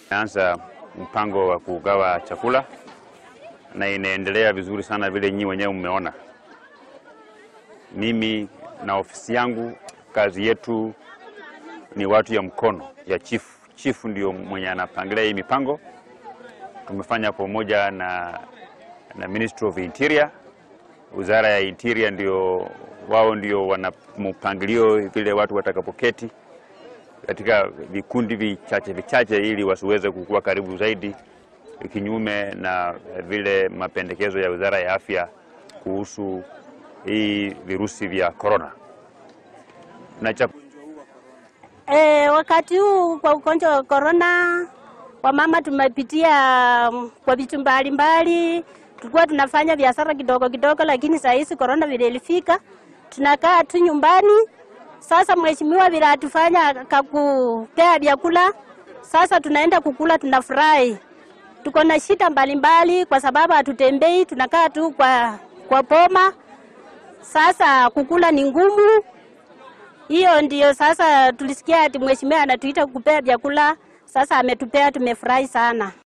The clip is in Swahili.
Naanza mpango wa kugawa chakula na inaendelea vizuri sana vile nyinyi wenyewe mmeona. Mimi na ofisi yangu, kazi yetu ni watu ya mkono ya chief. Chief ndio mwenye anapangilia hii mipango. Tumefanya pamoja na Ministry of Interior. Wizara ya Interior ndio wao ndio wana mpangilio vile watu watakapoketi katika vikundi vichache ili wasiweze kukua karibu zaidi, kinyume na vile mapendekezo ya Wizara ya Afya kuhusu hii virusi vya corona. Wakati huu kwa ugonjwa wa corona, wamama tumepitia kwa vitu mbalimbali. Tulikuwa tunafanya biashara kidogo kidogo, lakini saa hizi corona vile ilifika, tunakaa tu nyumbani. Sasa mheshimiwa vile atufanya kakupea vyakula, sasa tunaenda kukula, tunafurahi. Tuko na shida mbalimbali kwa sababu hatutembei, tunakaa tu kwa poma. Sasa kukula ni ngumu. Hiyo ndio sasa tulisikia ati mheshimiwa anatuita kukupea vyakula. Sasa ametupea, tumefurahi sana.